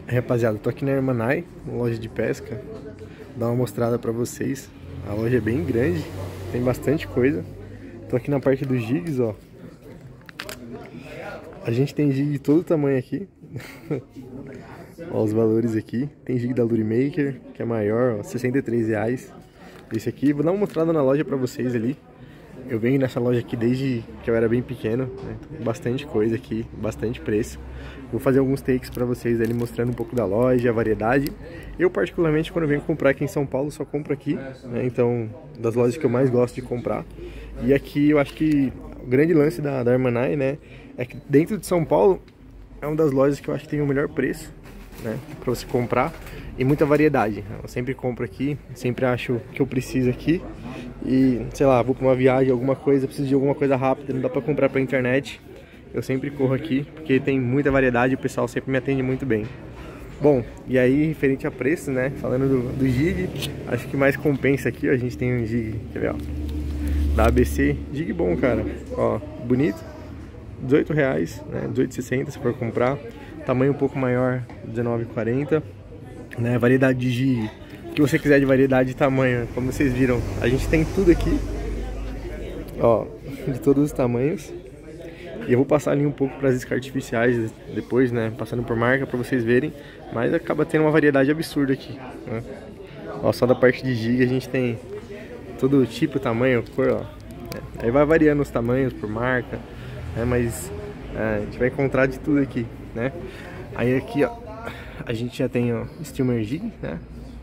Rapaziada, tô aqui na Hermanai, uma loja de pesca. Vou dar uma mostrada pra vocês. A loja é bem grande, tem bastante coisa. Tô aqui na parte dos jigs, ó. A gente tem jig de todo tamanho aqui. Ó, os valores aqui. Tem jig da Lure Maker, que é maior, ó, R$63. Esse aqui, vou dar uma mostrada na loja pra vocês ali. Eu venho nessa loja aqui desde que eu era bem pequeno, né? Bastante coisa aqui, bastante preço. Vou fazer alguns takes pra vocês ali mostrando um pouco da loja, a variedade. Eu particularmente quando eu venho comprar aqui em São Paulo só compro aqui, né? Então, das lojas que eu mais gosto de comprar. E aqui eu acho que o grande lance da Hermanai, né, é que dentro de São Paulo é uma das lojas que eu acho que tem o melhor preço, né, pra você comprar. E muita variedade. Eu sempre compro aqui, sempre acho que eu preciso aqui. E, sei lá, vou pra uma viagem, alguma coisa, preciso de alguma coisa rápida, não dá pra comprar pela internet. Eu sempre corro aqui, porque tem muita variedade e o pessoal sempre me atende muito bem. Bom, e aí, referente a preço, né, falando do jig, acho que mais compensa aqui, ó, a gente tem um jig, quer ver, ó, da ABC, jig bom, cara, ó, bonito, R$18, né, R$18,60 se for comprar, tamanho um pouco maior, R$19,40. Né, variedade de jig, o que você quiser de variedade de tamanho, como vocês viram, a gente tem tudo aqui, ó, de todos os tamanhos. E eu vou passar ali um pouco para as iscas artificiais depois, né, passando por marca para vocês verem, mas acaba tendo uma variedade absurda aqui, né? Ó, só da parte de jig a gente tem todo tipo, tamanho, cor, ó, né? Aí vai variando os tamanhos por marca, né, mas a gente vai encontrar de tudo aqui, né? Aí aqui, ó, a gente já tem o streamer jig, né?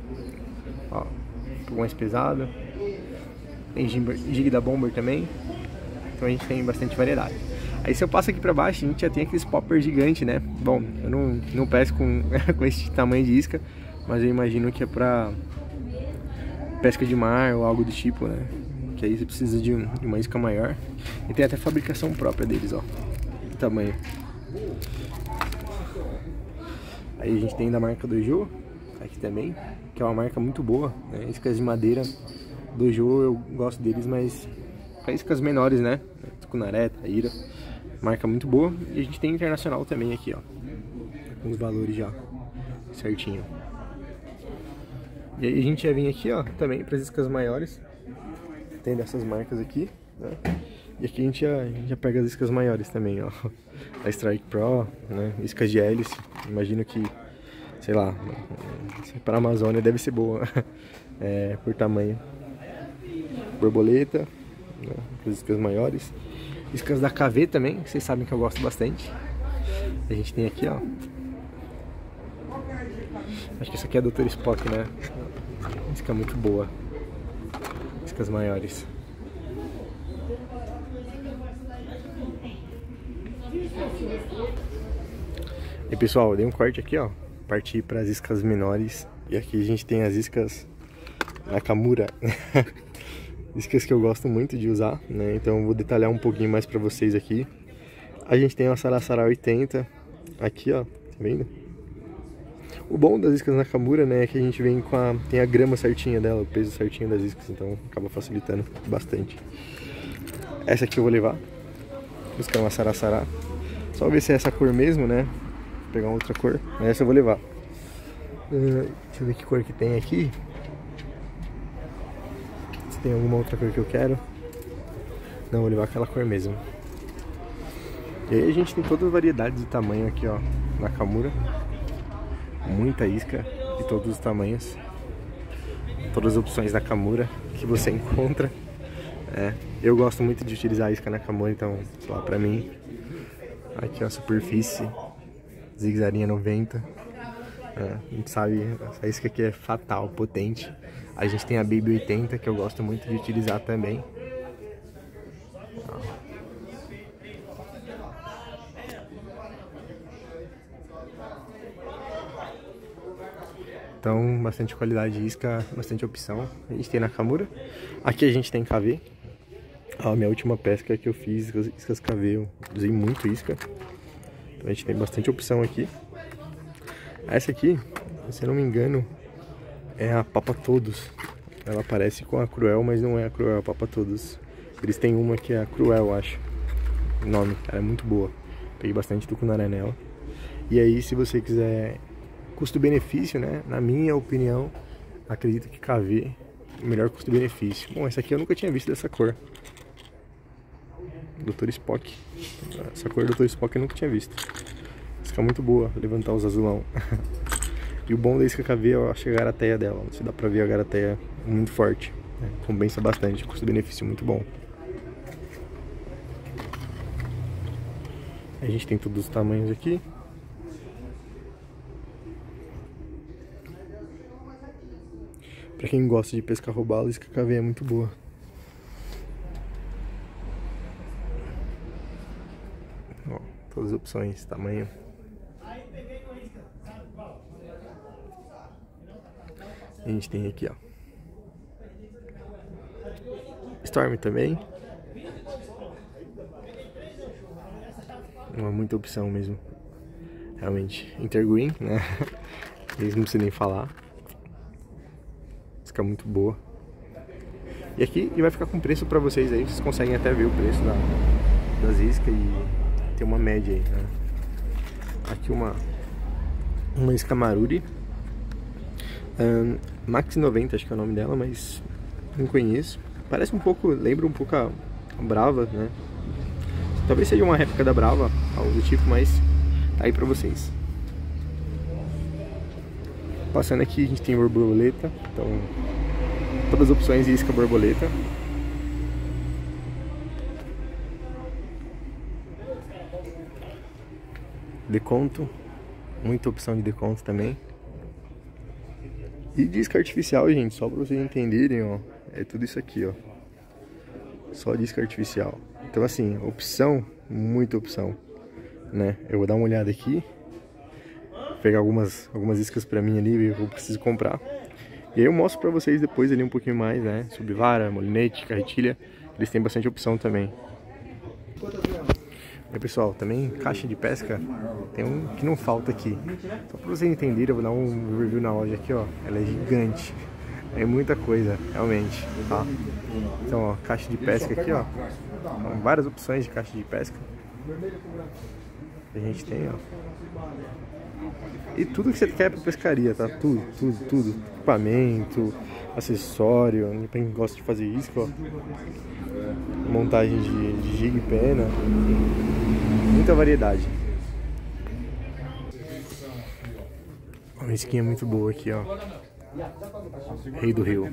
Ó, um pouco mais pesado. Tem jig da Bomber também. Então a gente tem bastante variedade. Aí se eu passo aqui pra baixo, a gente já tem aqueles popper gigante, né? Bom, eu não pesco com esse tamanho de isca, mas eu imagino que é pra pesca de mar ou algo do tipo, né? Que aí você precisa de uma isca maior. E tem até fabricação própria deles, ó. O tamanho. Aí a gente tem da marca Dojo, aqui também, que é uma marca muito boa, né? Iscas de madeira, Dojo eu gosto deles, mas para iscas menores, né? Tucunaré, Taíra, marca muito boa. E a gente tem internacional também aqui, ó, com os valores já certinho. E aí a gente já vem aqui, ó, também para as iscas maiores, tem dessas marcas aqui, né? E aqui a gente já pega as iscas maiores também, ó. A Strike Pro, né? Iscas de hélice. Imagino que, sei lá, para a Amazônia deve ser boa, por tamanho. Borboleta, né? As iscas maiores. Iscas da KV também, vocês sabem que eu gosto bastante. A gente tem aqui, ó. Acho que essa aqui é a Dr. Spock, né? Isca muito boa. Iscas maiores. E pessoal, eu dei um corte aqui, ó, parti para as iscas menores. E aqui a gente tem as iscas Nakamura. Iscas que eu gosto muito de usar, né? Então eu vou detalhar um pouquinho mais para vocês aqui. A gente tem a Sarasara 80 aqui, ó, tá vendo? O bom das iscas Nakamura, né, é que a gente vem tem a grama certinha dela, o peso certinho das iscas, então acaba facilitando bastante. Essa aqui eu vou levar, buscar uma Sarasara. Só ver se é essa cor mesmo, né? Vou pegar outra cor, mas essa eu vou levar. Deixa eu ver que cor que tem aqui. Se tem alguma outra cor que eu quero. Não, vou levar aquela cor mesmo. E aí a gente tem todas as variedades de tamanho aqui, ó, Nakamura. Muita isca de todos os tamanhos. Todas as opções Nakamura que você encontra. Eu gosto muito de utilizar a isca Nakamura, então, sei lá, pra mim. Aqui ó, a superfície, zigue-zaguinha 90. A gente sabe, essa isca aqui é fatal, potente. A gente tem a Baby 80, que eu gosto muito de utilizar também. Então, bastante qualidade de isca, bastante opção. A gente tem Nakamura. Aqui a gente tem KV. A minha última pesca que eu fiz, iscas KV, eu usei muito isca. Então a gente tem bastante opção aqui. Essa aqui, se eu não me engano, é a Papa Todos. Ela parece com a Cruel, mas não é a Cruel, é a Papa Todos. Eles têm uma que é a Cruel, eu acho. O nome, ela é muito boa. Peguei bastante tucunaré nela. E aí, se você quiser custo-benefício, né? Na minha opinião, acredito que KV é o melhor custo-benefício. Bom, essa aqui eu nunca tinha visto dessa cor. Dr. Spock. Essa cor do Dr. Spock eu nunca tinha visto. Fica muito boa, levantar os azulão. E o bom da isca KV, eu acho a garateia dela. Não sei, dá pra ver a garateia muito forte. Né? Compensa bastante, custo-benefício muito bom. A gente tem todos os tamanhos aqui. Pra quem gosta de pescar robalo, a isca KV é muito boa. Ó, todas as opções, tamanho. A gente tem aqui, ó, Storm também. Muita opção mesmo. Realmente, Intergreen, né? Eles não precisam nem falar. Fica muito boa. E aqui vai ficar com preço pra vocês aí. Vocês conseguem até ver o preço das iscas e ter uma média aí, né? Aqui uma isca Maruri. Max 90, acho que é o nome dela, mas não conheço. Parece um pouco, lembra um pouco a Brava, né? Talvez seja uma réplica da Brava, algo do tipo, mas tá aí pra vocês. Passando aqui a gente tem borboleta, então todas as opções de isca borboleta. Deconto, muita opção de deconto também. E disca artificial, gente, só pra vocês entenderem, ó, é tudo isso aqui, ó. Só disca artificial. Então assim, opção, muita opção, né? Eu vou dar uma olhada aqui, pegar algumas iscas pra mim ali, ver o que eu preciso comprar. E aí eu mostro pra vocês depois ali um pouquinho mais, né? Sobre vara, molinete, carretilha, eles têm bastante opção também. E aí, pessoal, também caixa de pesca, tem um que não falta aqui. Só pra vocês entenderem, eu vou dar um review na loja aqui, ó. Ela é gigante. É muita coisa, realmente, tá? Então, ó, caixa de pesca aqui, ó. Várias opções de caixa de pesca. A gente tem, ó. E tudo que você quer pra pescaria, tá? Tudo. Equipamento, acessório, pra quem gosta de fazer isso, ó. Montagem de jig e pena. Muita variedade. Uma isquinha muito boa aqui, ó. Rei do Rio.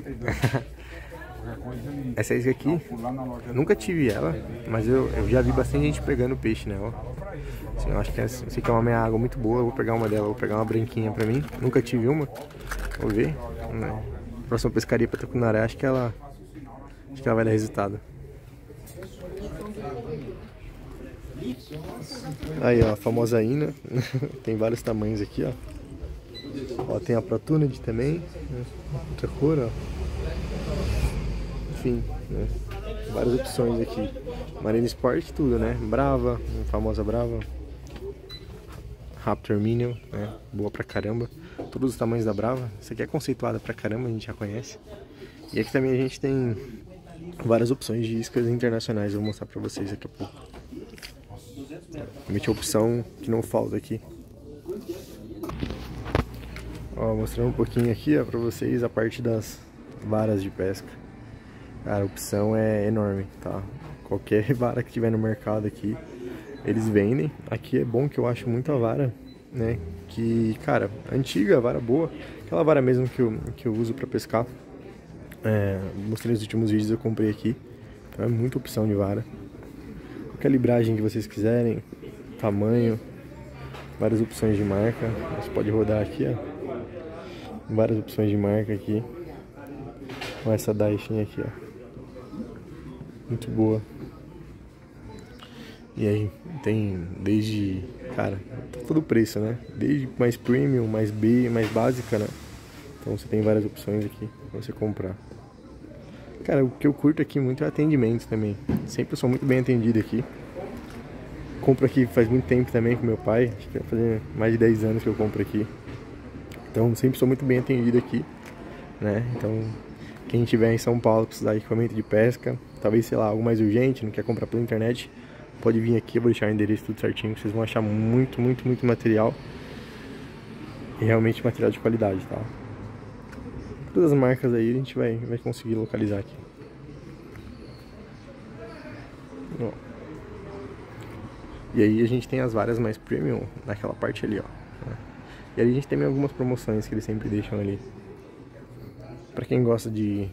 Essa isca aqui, nunca tive ela, mas eu já vi bastante gente pegando peixe nela. Assim, eu acho que essa aqui é uma meia água muito boa. Eu vou pegar uma dela, vou pegar uma branquinha pra mim. Nunca tive uma. Vou ver. Próxima pescaria pra Tucunaré, acho que ela vai dar resultado. Aí, ó, a famosa Ina. Tem vários tamanhos aqui, ó. Ó, tem a Protunid também, né? Outra cor, ó. Enfim, né? Várias opções aqui. Marine Sport, tudo, né? Brava, a famosa Brava. Raptor Minion, né? Boa pra caramba. Todos os tamanhos da Brava. Essa aqui é conceituada pra caramba, a gente já conhece. E aqui também a gente tem várias opções de iscas internacionais. Eu vou mostrar pra vocês daqui a pouco. Realmente a opção que não falta aqui. Ó, mostrando um pouquinho aqui, ó, pra vocês a parte das varas de pesca. Cara, a opção é enorme, tá? Qualquer vara que tiver no mercado aqui, eles vendem. Aqui é bom que eu acho muita vara, né? Que, cara, antiga, vara boa. Aquela vara mesmo que eu uso pra pescar. Mostrei nos últimos vídeos, eu comprei aqui. Então é muita opção de vara. A calibragem que vocês quiserem, tamanho, várias opções de marca. Você pode rodar aqui, ó. Várias opções de marca aqui. Olha essa Daishin aqui, ó. Muito boa. E aí tem desde, cara, tá todo preço, né? Desde mais premium, mais B, mais básica, né? Então você tem várias opções aqui pra você comprar. Cara, o que eu curto aqui muito é atendimento também. Sempre sou muito bem atendido aqui. Compro aqui faz muito tempo também com meu pai. Acho que vai fazer mais de 10 anos que eu compro aqui. Então sempre sou muito bem atendido aqui, né? Então quem estiver em São Paulo precisar de equipamento de pesca, talvez, sei lá, algo mais urgente, não quer comprar pela internet, pode vir aqui, eu vou deixar o endereço tudo certinho, vocês vão achar muito material. E realmente material de qualidade, tá? Todas as marcas aí a gente vai conseguir localizar aqui. Ó. E aí a gente tem as várias mais premium naquela parte ali, ó. E aí a gente tem algumas promoções que eles sempre deixam ali. Pra quem gosta de...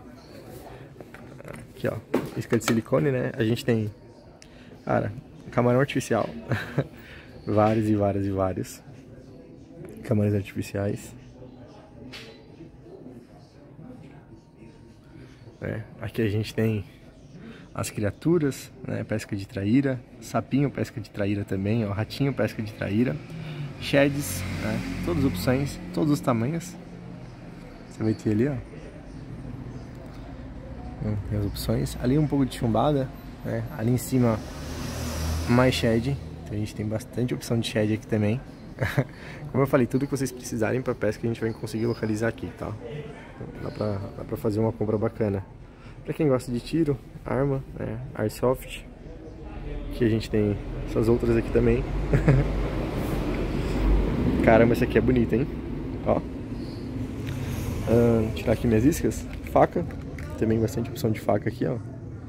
Aqui, ó. Isca de silicone, né? A gente tem... Cara, camarão artificial. Vários e vários e vários camarões artificiais. Aqui a gente tem as criaturas, né? Pesca de traíra. Sapinho, pesca de traíra também, ó. Ratinho, pesca de traíra. Sheds, né? Todas as opções, todos os tamanhos. Você vai ter ali, ó. Tem as opções. Ali um pouco de chumbada, né? Ali em cima mais shed. Então a gente tem bastante opção de shed aqui também. Como eu falei, tudo que vocês precisarem para pesca a gente vai conseguir localizar aqui, tá? Dá pra fazer uma compra bacana. Pra quem gosta de tiro, arma, né? Airsoft. Aqui a gente tem essas outras aqui também. Caramba, essa aqui é bonita, hein? Ó. Tirar aqui minhas iscas. Faca. Também bastante opção de faca aqui, ó.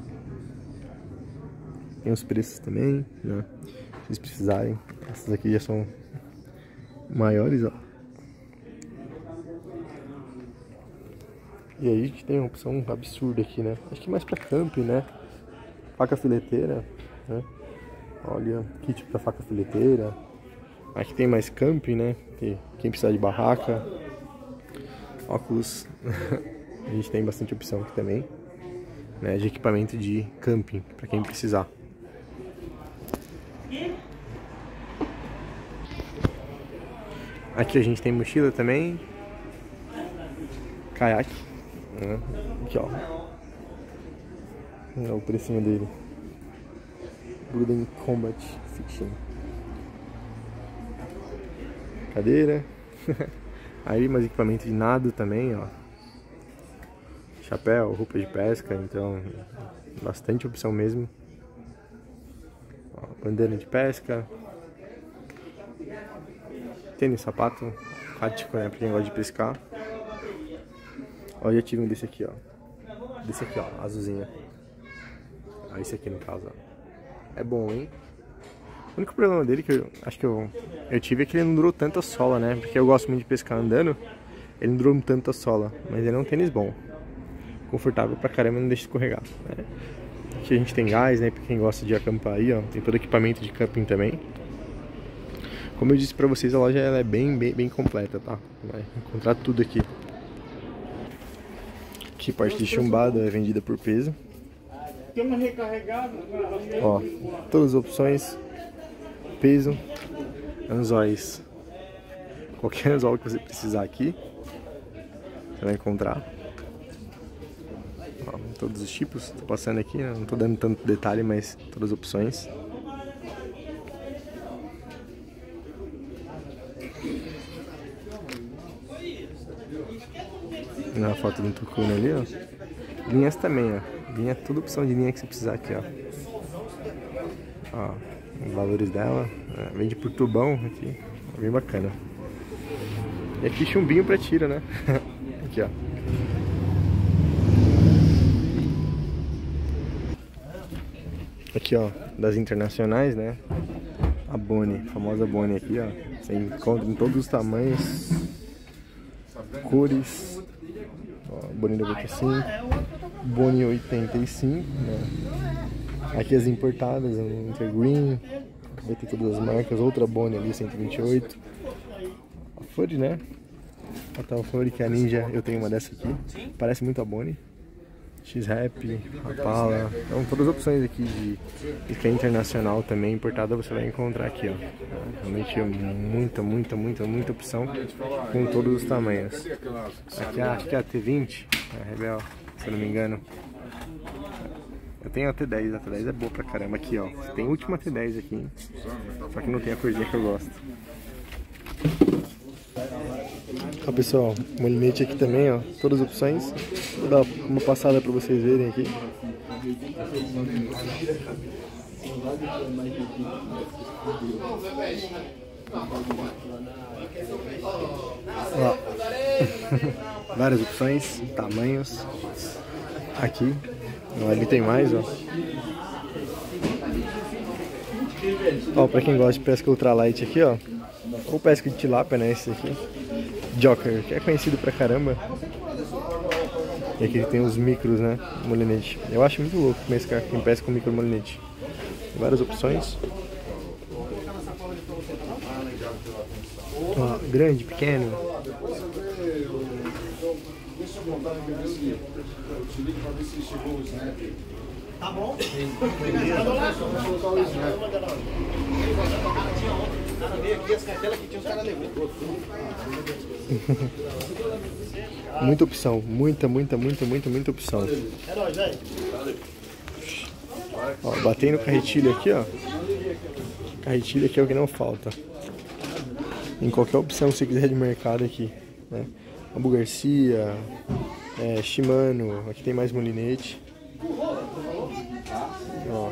Tem os preços também, né? Se vocês precisarem. Essas aqui já são maiores, ó. E aí a gente tem uma opção absurda aqui, né? Acho que mais pra camping, né? Faca fileteira, né? Olha, kit pra faca fileteira. Aqui tem mais camping, né? Quem precisar de barraca. Óculos. A gente tem bastante opção aqui também, né? De equipamento de camping, pra quem precisar. Aqui a gente tem mochila também. Caiaque, né? Aqui, ó. É o precinho dele. Golden Combat Fiction. Cadeira. Aí mais equipamento de nado também, ó. Chapéu, roupa de pesca, então bastante opção mesmo. Ó, bandana de pesca. Tênis, sapato, prático, né, pra quem gosta de pescar. Ó, eu já tive um desse aqui, ó. Desse aqui, ó, azulzinho. Ó, esse aqui no caso, ó. É bom, hein? O único problema dele que eu acho que eu tive é que ele não durou tanto a sola, né? Porque eu gosto muito de pescar andando. Ele não durou tanto a sola, mas ele é um tênis bom. Confortável pra caramba, não deixa escorregar, né? Aqui a gente tem gás, né? Pra quem gosta de acampar aí, ó. Tem todo equipamento de camping também. Como eu disse pra vocês, a loja ela é bem completa, tá? Vai encontrar tudo aqui. Aqui parte de chumbada é vendida por peso. Ó, todas as opções. Peso. Anzóis. Qualquer anzol que você precisar aqui, você vai encontrar. Ó, todos os tipos. Tô passando aqui, né? Não tô dando tanto detalhe, mas todas as opções. Na foto do tucano ali, ó. Linhas também, ó. Linha, toda opção de linha que você precisar aqui, ó. Ó, os valores dela. Vende por tubão aqui. Bem bacana. E aqui chumbinho pra tiro, né? Aqui, ó. Aqui, ó, das internacionais, né? A Boni, a famosa Boni aqui, ó. Você encontra em todos os tamanhos, cores. Ó, Boni 95, Boni 85, né? Aqui as importadas, a Intergreen, vai ter todas as marcas. Outra Boni ali, 128. A Furry, né? A tal Furry, que é a Ninja, eu tenho uma dessa aqui. Parece muito a Boni. X-Rap, Rapala, então todas as opções aqui de que é internacional também, importada, você vai encontrar aqui, ó. Realmente muita opção com todos os tamanhos. Aqui acho que é a T20, a Rebel, se eu não me engano. Eu tenho a T10, a T10 é boa pra caramba aqui, ó. Tem a última T10 aqui, hein? Só que não tem a corzinha que eu gosto. Ó, pessoal, molinete aqui também, ó, todas as opções. Vou dar uma passada para vocês verem aqui. Ó. Várias opções, tamanhos. Aqui. Ali tem mais, ó. Ó, pra quem gosta de pesca ultralight aqui, ó. Ou pesca de tilápia, né? Esse aqui. Joker, que é conhecido pra caramba. E aqui tem os micros, né? Molinete. Eu acho muito louco pescar quem pesca com micro molinete. Várias opções. Ó, grande, pequeno. Tá bom? Muita opção, muita opção. Ó, batendo carretilho aqui, ó. Carretilho aqui é o que não falta. Em qualquer opção que você quiser de mercado aqui, né? Ambu Garcia, Shimano, aqui tem mais molinete. Ó.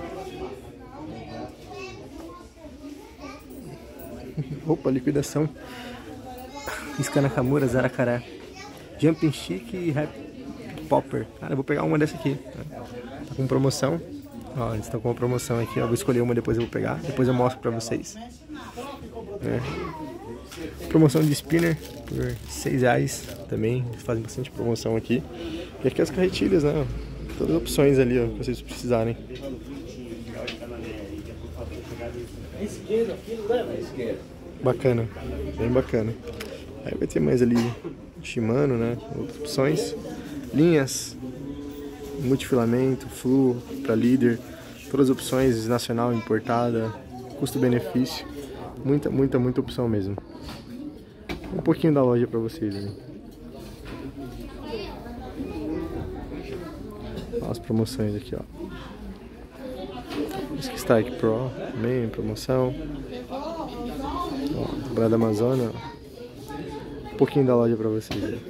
Opa, liquidação. Isca Nakamura, Zaracará. Jumping Chic e Rap Popper. Cara, eu vou pegar uma dessa aqui. Tá com promoção. Ó, eles estão com uma promoção aqui. Ó. Vou escolher uma, depois eu vou pegar. Depois eu mostro pra vocês. Promoção de spinner por R$6 também. Eles fazem bastante promoção aqui. E aqui as carretilhas, né? Todas as opções ali, ó, que vocês precisarem. Bacana, bem bacana. Aí vai ter mais ali Shimano, né? Outras opções. Linhas, multifilamento, fluo para líder. Todas as opções, nacional, importada, custo-benefício. Muita opção mesmo. Um pouquinho da loja para vocês, né? As promoções aqui, ó. Esse Strike Pro também em promoção. Ó, Brada Amazônia. Um pouquinho da loja para vocês aí.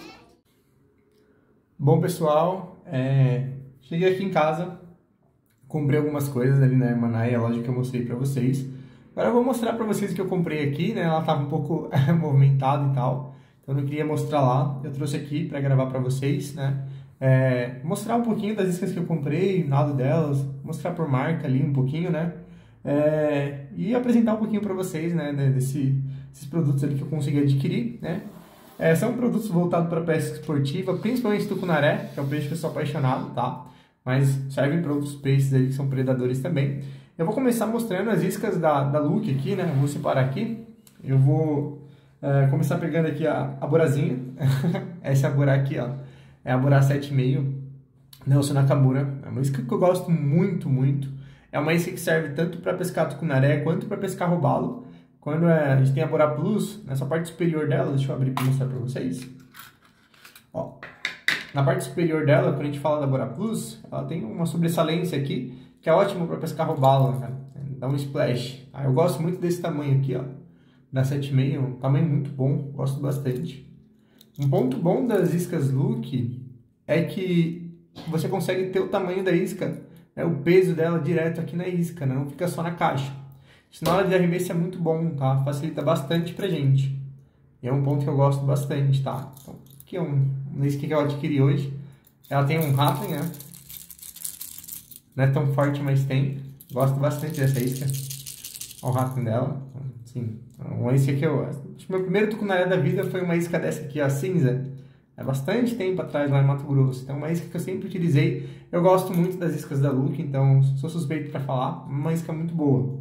Bom, pessoal, cheguei aqui em casa, comprei algumas coisas ali na Hermanai, a loja que eu mostrei para vocês. Agora eu vou mostrar para vocês o que eu comprei aqui, né? Ela tava um pouco movimentada e tal, então eu não queria mostrar lá. Eu trouxe aqui para gravar para vocês, né? Mostrar um pouquinho das iscas que eu comprei, nada delas, mostrar por marca ali um pouquinho, né? E apresentar um pouquinho para vocês, né? Desses produtos ali que eu consegui adquirir, né? São produtos voltados para pesca esportiva, principalmente tucunaré, que é um peixe que eu sou apaixonado, tá? Mas servem para outros peixes aí que são predadores também. Eu vou começar mostrando as iscas da Look aqui, né? Eu vou separar aqui. Eu vou começar pegando aqui a Borazinha. Essa Borá aqui, ó. É a Borá 7,5 Nelson Nakamura. É uma isca que eu gosto muito. É uma isca que serve tanto para pescar tucunaré quanto para pescar robalo. Quando a gente tem a Borá Plus, nessa parte superior dela, deixa eu abrir para mostrar para vocês. Ó, na parte superior dela, quando a gente fala da Borá Plus, ela tem uma sobressalência aqui, que é ótimo para pescar robalo, né? Dá um splash. Eu gosto muito desse tamanho aqui, ó, da 7,5, um tamanho muito bom, gosto bastante. Um ponto bom das iscas Look é que você consegue ter o tamanho da isca, né, o peso dela direto aqui na isca, né, não fica só na caixa. Isso na hora de arremesso é muito bom, tá? Facilita bastante pra gente. E é um ponto que eu gosto bastante, tá? Então, aqui é uma isca que eu adquiri hoje. Ela tem um Ratling, né? Não é tão forte, mas tem. Gosto bastante dessa isca. Olha o Ratling dela. Sim, uma isca que acho que meu primeiro tucunaré da vida foi uma isca dessa aqui, a cinza. É bastante tempo atrás lá em Mato Grosso. Então, uma isca que eu sempre utilizei. Eu gosto muito das iscas da Look, então sou suspeito pra falar. Uma isca muito boa.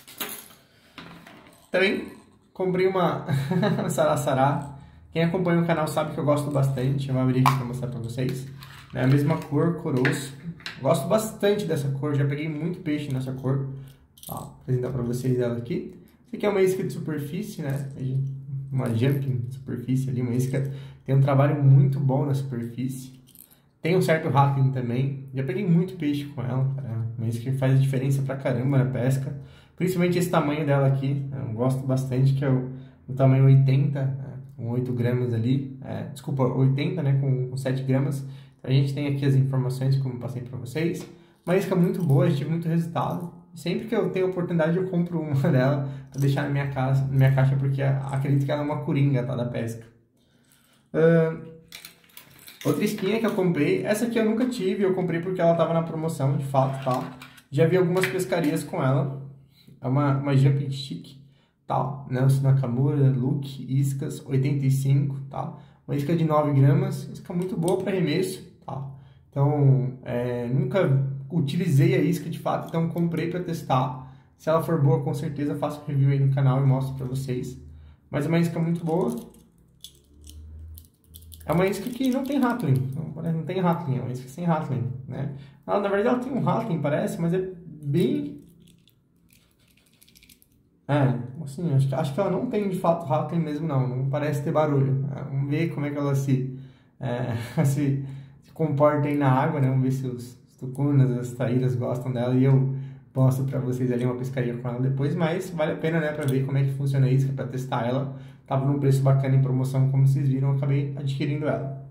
Também comprei uma Sará. Quem acompanha o canal sabe que eu gosto bastante. Eu vou abrir aqui para mostrar para vocês. É a mesma cor, coroço. Gosto bastante dessa cor. Já peguei muito peixe nessa cor. Ó, vou apresentar para vocês ela aqui. Essa aqui é uma isca de superfície, né? Uma jumping superfície ali. Uma isca que tem um trabalho muito bom na superfície. Tem um certo Ratling também. Já peguei muito peixe com ela, cara. Uma isca que faz diferença pra caramba na pesca. Principalmente esse tamanho dela aqui, eu gosto bastante, que é o tamanho 80, com 8 gramas ali, desculpa, 80, né, com 7 gramas. A gente tem aqui as informações, como eu passei para vocês. Uma isca muito boa, a gente tive muito resultado. Sempre que eu tenho oportunidade, eu compro uma dela para deixar na minha caixa, porque acredito que ela é uma coringa, tá, da pesca. Outra isquinha que eu comprei, essa aqui eu nunca tive, eu comprei porque ela tava na promoção, de fato, tá? Já vi algumas pescarias com ela. É uma jumping stick, tá? Nelson Nakamura, Look, iscas 85, tá? Uma isca de 9 gramas, isca muito boa para arremesso, tá? Então, nunca utilizei a isca de fato, então comprei para testar. Se ela for boa, com certeza faço um review aí no canal e mostro para vocês. Mas é uma isca muito boa. É uma isca que não tem rattling, não tem rattling, é uma isca sem rattling, né? Ela, na verdade ela tem um rattling, parece, mas é bem... assim, acho que ela não tem de fato rattling mesmo não parece ter barulho. Vamos ver como é que ela se comporta aí na água, né? Vamos ver se os tucunas, as taíras gostam dela e eu mostro pra vocês ali uma pescaria com ela depois, mas vale a pena, né, pra ver como é que funciona a isca, pra testar ela. Tava num preço bacana em promoção, como vocês viram, eu acabei adquirindo ela.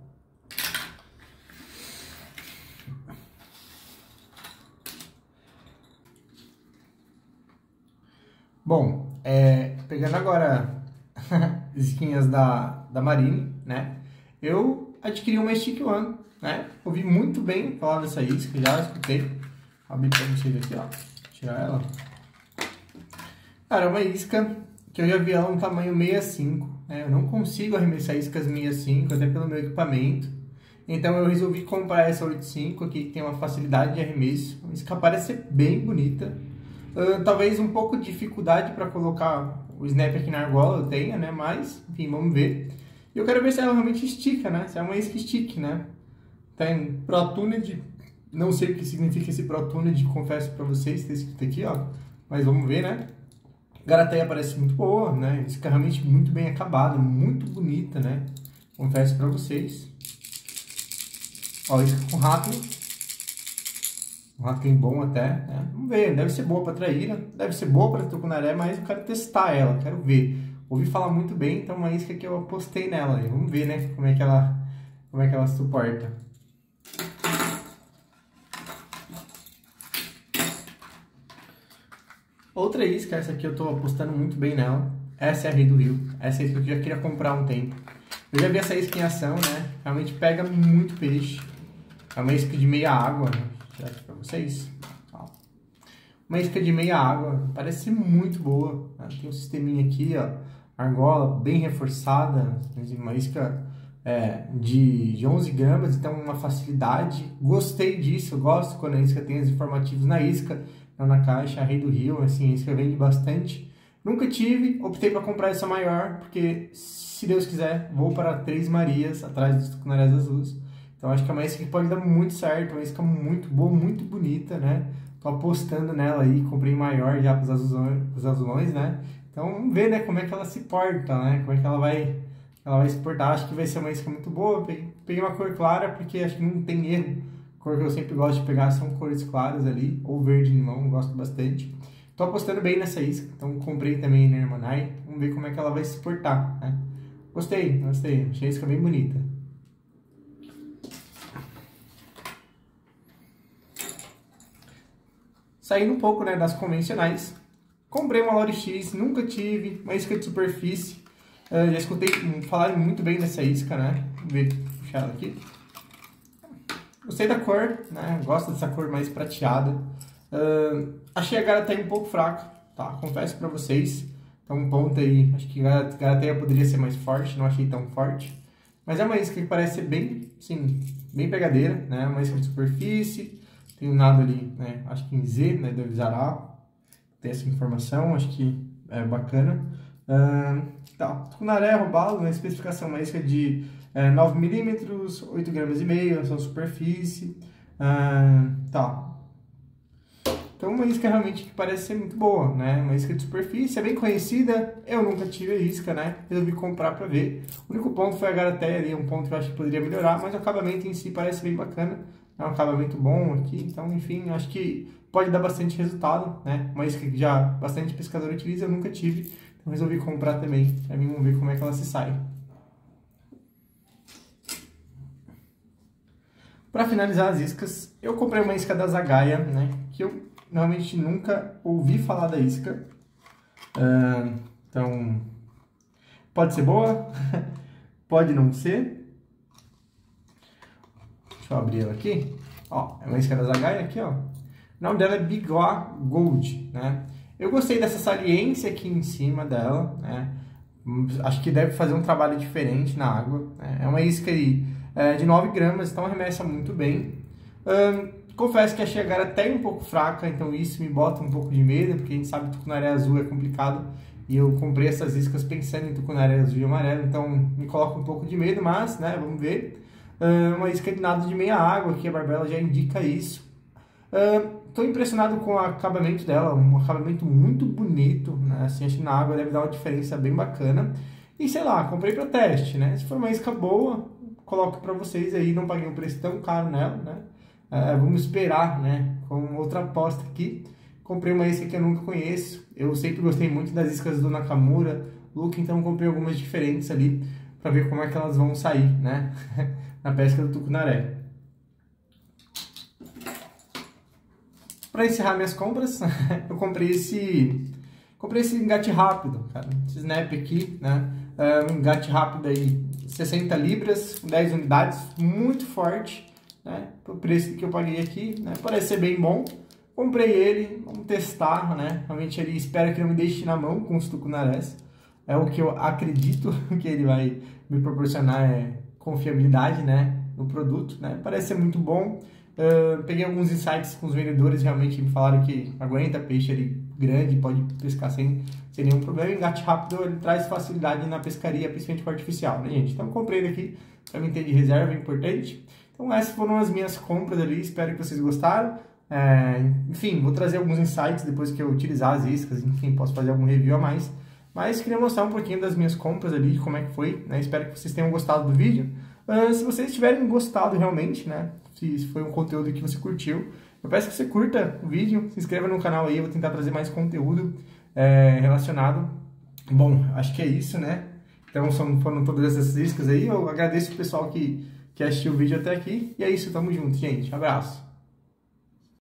Bom, pegando agora as isquinhas da Marine, né? Eu adquiri uma Stick One, né? Ouvi muito bem falar dessa isca, já escutei. Vou abrir pra vocês aqui, ó. Tirar ela. Cara, é uma isca que eu já vi ela no tamanho 65, né? Eu não consigo arremessar iscas 65, até pelo meu equipamento. Então eu resolvi comprar essa 85 aqui, que tem uma facilidade de arremesso. Uma isca parece ser bem bonita. Talvez um pouco de dificuldade para colocar o snap aqui na argola eu tenha, né? Mas, enfim, vamos ver. E eu quero ver se ela realmente estica, né? Se é uma isca stick, né? Tem ProTuned, não sei o que significa esse ProTuned, confesso para vocês, tá escrito aqui, ó. Mas vamos ver, né? Garateia parece muito boa, né? Isca realmente muito bem acabada, muito bonita, né? Confesso para vocês. Ó, isca com rattling. Um rattling bom até, né? Vamos ver, deve ser boa para traíra, deve ser boa para tucunaré, mas eu quero testar ela, quero ver. Ouvi falar muito bem, então é uma isca que eu apostei nela. E vamos ver, né, como é que ela suporta. Outra isca, essa aqui eu tô apostando muito bem nela. Essa é a Rei do Rio. Essa é a isca que eu já queria comprar há um tempo. Eu já vi essa isca em ação, né? Realmente pega muito peixe. É uma isca de meia água, né? Vou tirar aqui pra vocês. Uma isca de meia água, parece ser muito boa. Né? Tem um sisteminha aqui, ó, argola bem reforçada, uma isca de 11 gramas, então uma facilidade. Gostei disso, eu gosto quando a isca tem os informativos na isca, não na caixa. A Rei do Rio, assim, a isca vende bastante. Nunca tive, optei para comprar essa maior, porque se Deus quiser, vou para Três Marias, atrás dos tucunarés azuis. Então acho que é uma isca que pode dar muito certo, uma isca muito boa, muito bonita, né? Tô apostando nela aí, comprei maior já para os azulões, né? Então vamos ver, né, como é que ela se porta, né? Como é que ela vai se portar. Acho que vai ser uma isca muito boa. Peguei uma cor clara porque acho que não tem erro. A cor que eu sempre gosto de pegar são cores claras ali, ou verde limão, gosto bastante. Tô apostando bem nessa isca, então comprei também na Hermanai. Vamos ver como é que ela vai se portar, né? Gostei, achei a isca bem bonita. Saindo um pouco, né, das convencionais, comprei uma Lore X, nunca tive, uma isca de superfície. Já escutei falarem muito bem dessa isca, né? Vamos ver, puxar ela aqui. Gostei da cor, né? Gosto dessa cor mais prateada. Achei a garateia um pouco fraca, tá? Confesso pra vocês. Então um ponto aí, acho que a garateia poderia ser mais forte, não achei tão forte. Mas é uma isca que parece ser bem, sim, bem pegadeira, né? Uma isca de superfície. Tem um nado ali, né? Acho que em Z, né? Do Avisará. Tem essa informação, acho que é bacana. Tá, tucunaré roubado, né? Especificação, uma isca de 9mm, 8,5 gramas, só superfície. Tá. Então uma isca realmente que parece ser muito boa, né? Uma isca de superfície, é bem conhecida. Eu nunca tive a isca, né? Resolvi comprar pra ver. O único ponto foi a garateia ali, um ponto que eu acho que poderia melhorar, mas o acabamento em si parece bem bacana. É um acabamento bom aqui, então enfim, acho que pode dar bastante resultado, né? Uma isca que já bastante pescador utiliza, eu nunca tive, então resolvi comprar também, pra mim vamos ver como é que ela se sai. Para finalizar as iscas, eu comprei uma isca da Zagaia, né? Que eu realmente nunca ouvi falar da isca. Então, pode ser boa, pode não ser. Deixa eu abrir ela aqui. Ó, é uma isca da Zagaia aqui, ó. O nome dela é Biglar Gold, né? Eu gostei dessa saliência aqui em cima dela, né? Acho que deve fazer um trabalho diferente na água, né? É uma isca aí, de 9 gramas, então arremessa muito bem. Confesso que achei a garra até um pouco fraca, então isso me bota um pouco de medo, porque a gente sabe que tucunaré azul é complicado. E eu comprei essas iscas pensando em tucunaré azul e amarelo, então me coloca um pouco de medo, mas, né, vamos ver. Uma isca de nado de meia água, aqui a Barbella já indica isso. Estou impressionado com o acabamento dela, um acabamento muito bonito, né? Assim, acho que na água deve dar uma diferença bem bacana. E sei lá, comprei para teste, né? Se for uma isca boa, coloco para vocês aí, não paguei um preço tão caro nela, né? Vamos esperar, né? Com outra aposta aqui. Comprei uma isca que eu nunca conheço. Eu sempre gostei muito das iscas do Nakamura, Luke, então comprei algumas diferentes ali para ver como é que elas vão sair, né? Na pesca do tucunaré. Para encerrar minhas compras, eu comprei esse engate rápido, cara. Esse snap aqui, né? Um engate rápido aí, 60 libras, 10 unidades, muito forte, né? O preço que eu paguei aqui, né? Parece ser bem bom. Comprei ele, vamos testar, né? Realmente ele espera que não me deixe na mão com os tucunarés. É o que eu acredito que ele vai me proporcionar, confiabilidade, né? No produto, né? Parece ser muito bom. Peguei alguns insights com os vendedores, realmente me falaram que aguenta peixe ali grande, pode pescar sem nenhum problema. Engate rápido, ele traz facilidade na pescaria, principalmente com artificial, né, gente? Então comprei ele aqui para mim ter de reserva, é importante. Então essas foram as minhas compras ali, espero que vocês gostaram. Enfim, vou trazer alguns insights depois que eu utilizar as iscas, enfim, posso fazer algum review a mais. Mas queria mostrar um pouquinho das minhas compras ali, como é que foi, né? Espero que vocês tenham gostado do vídeo. Se vocês tiverem gostado realmente, né? Se foi um conteúdo que você curtiu, eu peço que você curta o vídeo, se inscreva no canal aí, eu vou tentar trazer mais conteúdo relacionado. Bom, acho que é isso, né? Então foram todas essas iscas aí, eu agradeço o pessoal que assistiu o vídeo até aqui, e é isso, tamo junto, gente, abraço!